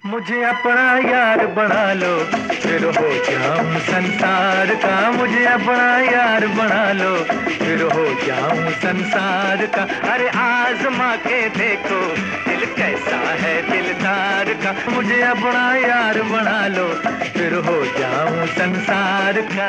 मुझे अपना यार बना लो, फिर हो जाऊं संसार का। मुझे अपना यार बना लो, फिर हो जाऊं संसार का। अरे आजमा के देखो दिल कैसा है दिलदार का। मुझे अपना यार बना लो, फिर हो जाऊं संसार का।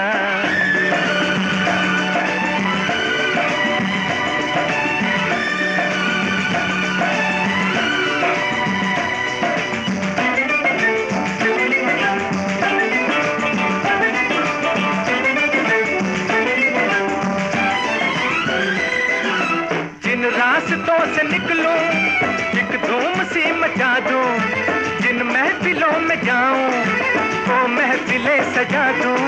रास्तों से निकलूं, एक धूम सी मचा दूं। जिन महफिलों में जाऊं, वो महफिलें सजा दूं।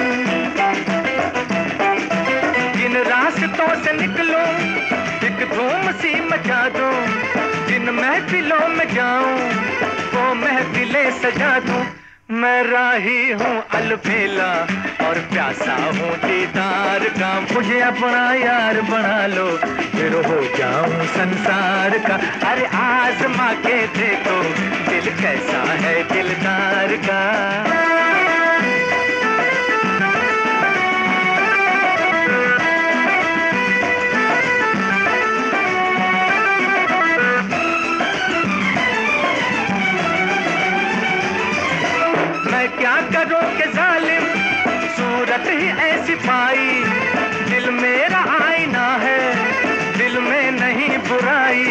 जिन रास्तों से निकलूं, एक धूम सी मचा दूं। जिन महफिलों में जाऊं, वो महफिलें सजा दूं। मैं राही हूँ अलबेला और प्यासा हूँ दीदार का। मुझे अपना यार बना लो, फिर हो जाऊं संसार का। अरे आजमा के देखो दिल कैसा है दिलदार का। मैं क्या करूं कि जालिम सूरत ही ऐसी पाई। दिल मेरा आईना है, दिल में नहीं बुराई।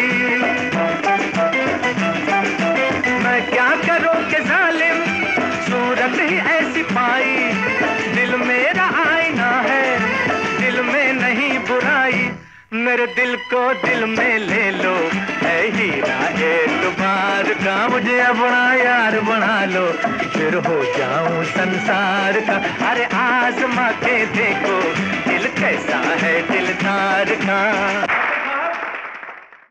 मैं क्या करूं कि जालिम सूरत ही ऐसी पाई। दिल मेरा आईना है, दिल में नहीं बुराई। मेरे दिल को दिल में ले लो, है हीरा एतबार का। मुझे अपना यार बना लो, फिर हो जाऊं संसार का। अरे आजमा के देखो दिल कैसा है दिलदार का।